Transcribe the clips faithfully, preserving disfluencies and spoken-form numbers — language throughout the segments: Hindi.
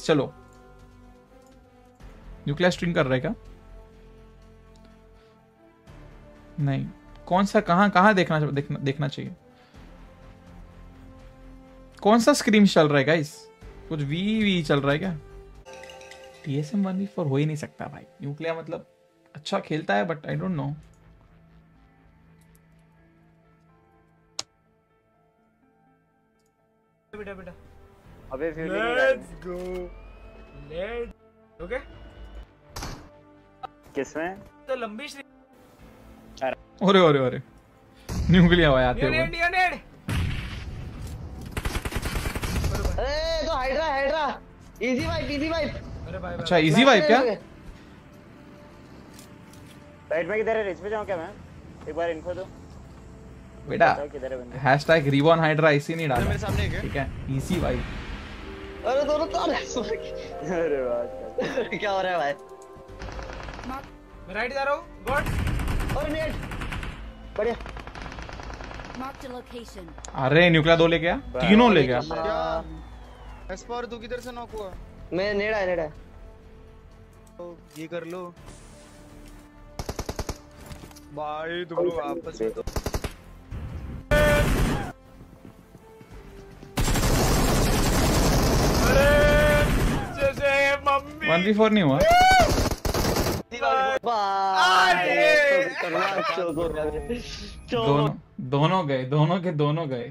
चलो न्यूक्लियर स्ट्रिंग कर रहे क्या? नहीं, कौन सा कहां कहां देखना देखना देखना चाहिए? कौन सा स्क्रीम चल रहा है गाइस? कुछ वी वी चल रहा है क्या? टीएसएम वन वी फोर हो ही नहीं सकता भाई। न्यूक्लियर मतलब अच्छा खेलता है बट आई डोंट नो। बेटा बेटा अबे लेट्स गो लेट ओके किसमें तो लंबी श्री अरे अरे अरे न्यूक्लियर हुआ आते हुए। नेड नेड अरे तो hydra hydra easy wipe easy wipe. अरे भाई अच्छा इजी वाइप क्या? राइट में किधर है? रिच पे जाऊं क्या मैं? एक बार इन्फो दो बेटा। किधर है बंदा? हैशटैग रिबॉन हाइड्रा इसी नहीं डाला मेरे सामने एक है। ठीक है इजी भाई। अरे दोनों तो अरे वाह क्या हो रहा है भाई? मैं राइट जा रहा हूं गॉड और नेट बढ़िया। Marked a location. अरे न्यूक्लियर दो ले गया, तीनों ले गया। क्या एस्पर तू किधर से नॉक हुआ? मैं नेड़ा है नेड़ा तो ये कर लो भाई तुम लोग आपस में तो जैसे मम्मी वन वी फोर नहीं हुआ। दोनों दोनों गए, दोनों के दोनों गए।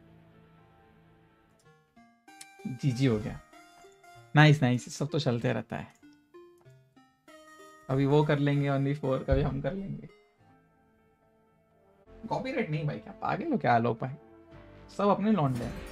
जीजी हो गया। नाइस नाइस, सब तो चलते रहता है। अभी वो कर लेंगे वन वी फोर, कभी हम कर लेंगे। कॉपीराइट नहीं भाई, क्या पागल हो क्या लोग भाई? सब अपने लौंडे हैं।